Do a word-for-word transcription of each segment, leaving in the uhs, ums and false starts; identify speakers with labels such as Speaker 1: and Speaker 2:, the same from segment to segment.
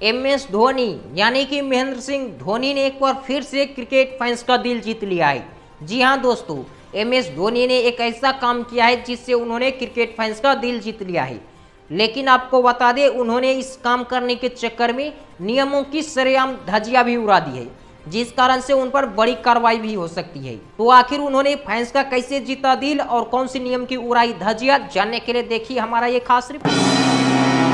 Speaker 1: M S Dhoni यानी कि महेंद्र सिंह धोनी ने एक बार फिर से क्रिकेट फैंस का दिल जीत लिया है। जी हाँ दोस्तों, एम एस धोनी ने एक ऐसा काम किया है जिससे उन्होंने क्रिकेट फैंस का दिल जीत लिया है। लेकिन आपको बता दें, उन्होंने इस काम करने के चक्कर में नियमों की सरेआम धज्जियां भी उड़ा दी है, जिस कारण से उन पर बड़ी कार्रवाई भी हो सकती है। तो आखिर उन्होंने फैंस का कैसे जीता दिल और कौन सी नियम की उड़ाई धज्जियां, जानने के लिए देखिए हमारा ये खास रिपोर्ट।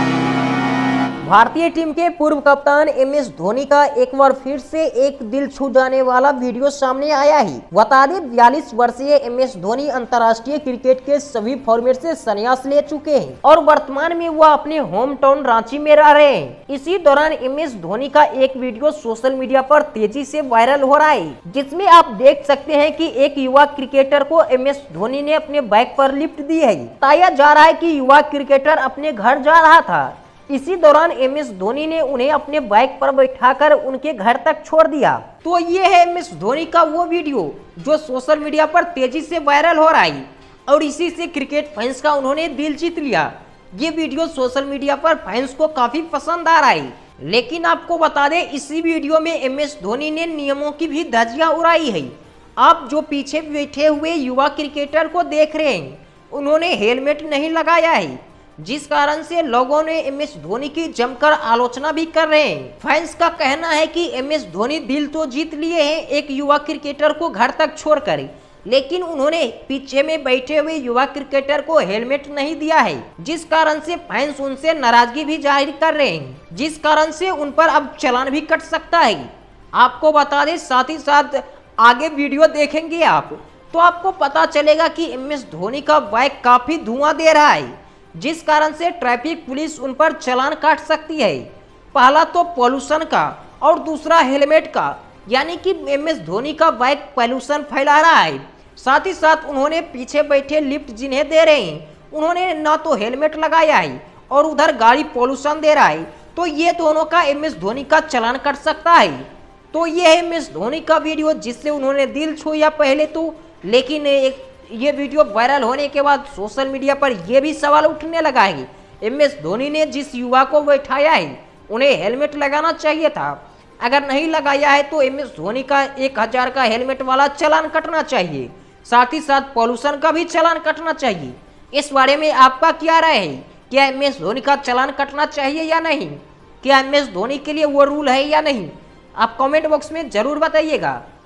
Speaker 1: भारतीय टीम के पूर्व कप्तान एम एस धोनी का एक बार फिर से एक दिल छू जाने वाला वीडियो सामने आया है। बता दें, बयालीस वर्षीय एम एस धोनी अंतर्राष्ट्रीय क्रिकेट के सभी फॉर्मेट से संन्यास ले चुके हैं और वर्तमान में वह अपने होम टाउन रांची में रह रहे हैं। इसी दौरान एम एस धोनी का एक वीडियो सोशल मीडिया पर तेजी से वायरल हो रहा है, जिसमें आप देख सकते हैं कि एक युवा क्रिकेटर को एम एस धोनी ने अपने बाइक पर लिफ्ट दी है। बताया जा रहा है कि युवा क्रिकेटर अपने घर जा रहा था। इसी दौरान एम एस धोनी ने उन्हें अपने बाइक पर बैठाकर उनके घर तक छोड़ दिया। तो ये है एम एस धोनी का वो वीडियो जो सोशल मीडिया पर तेजी से वायरल हो रहा है और इसी से क्रिकेट फैंस का उन्होंने दिल जीत लिया। ये वीडियो सोशल मीडिया पर फैंस को काफी पसंद आ रहा है। लेकिन आपको बता दें, इसी वीडियो में एम एस धोनी ने नियमों की भी धज्जियां उड़ाई है। आप जो पीछे बैठे हुए युवा क्रिकेटर को देख रहे हैं, उन्होंने हेलमेट नहीं लगाया है, जिस कारण से लोगों ने एम एस धोनी की जमकर आलोचना भी कर रहे हैं। फैंस का कहना है कि एम एस धोनी दिल तो जीत लिए हैं एक युवा क्रिकेटर को घर तक छोड़कर, लेकिन उन्होंने पीछे में बैठे हुए युवा क्रिकेटर को हेलमेट नहीं दिया है, जिस कारण से फैंस उनसे नाराजगी भी जाहिर कर रहे हैं, जिस कारण से उन पर अब चालान भी कट सकता है। आपको बता दें, साथ ही साथ आगे वीडियो देखेंगे आप तो आपको पता चलेगा कि एम एस धोनी का बाइक काफी धुआं दे रहा है, जिस कारण से ट्रैफिक पुलिस उन पर चालान काट सकती है। पहला तो पॉल्यूशन का और दूसरा हेलमेट का, यानी कि एम एस धोनी का बाइक पॉल्यूशन फैला रहा है। साथ ही साथ उन्होंने पीछे बैठे लिफ्ट जिन्हें दे रहे हैं, उन्होंने ना तो हेलमेट लगाया है और उधर गाड़ी पॉल्यूशन दे रहा है। तो ये दोनों का एम एस धोनी का चालान कट सकता है। तो ये है एम एस धोनी का वीडियो जिससे उन्होंने दिल छुआ पहले तो, लेकिन एक ये वीडियो वायरल होने के बाद सोशल मीडिया पर यह भी सवाल उठने लगा है, एम एस धोनी ने जिस युवा को बैठाया है उन्हें हेलमेट लगाना चाहिए था। अगर नहीं लगाया है तो एम एस धोनी का एक हजार का हेलमेट वाला चालान कटना चाहिए, साथ ही साथ पॉल्यूशन का भी चालान कटना चाहिए। इस बारे में आपका क्या राय है? क्या एम एस धोनी का चालान कटना चाहिए या नहीं? क्या एम एस धोनी के लिए वो रूल है या नहीं? आप कमेंट बॉक्स में जरूर बताइएगा।